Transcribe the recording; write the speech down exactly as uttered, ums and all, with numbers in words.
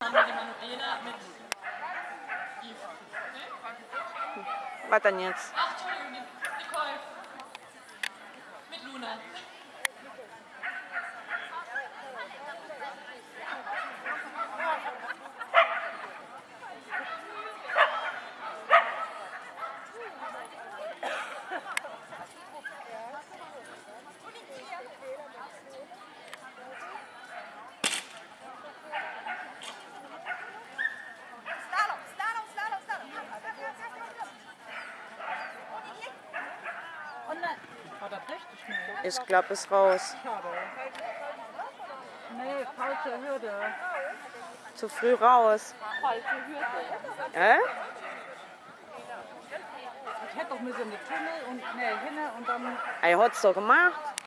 Die Manuela mit Eva. Was denn jetzt? Ach, Entschuldigung, die Nicole. Mit Luna. War das richtig schnell? Ich glaube, ist raus. Schade. Nee, falsche Hürde. Zu früh raus. Falsche Hürde. Äh? Ich hätte doch müssen in den Tunnel und nee, hin und dann. Er hat's doch gemacht.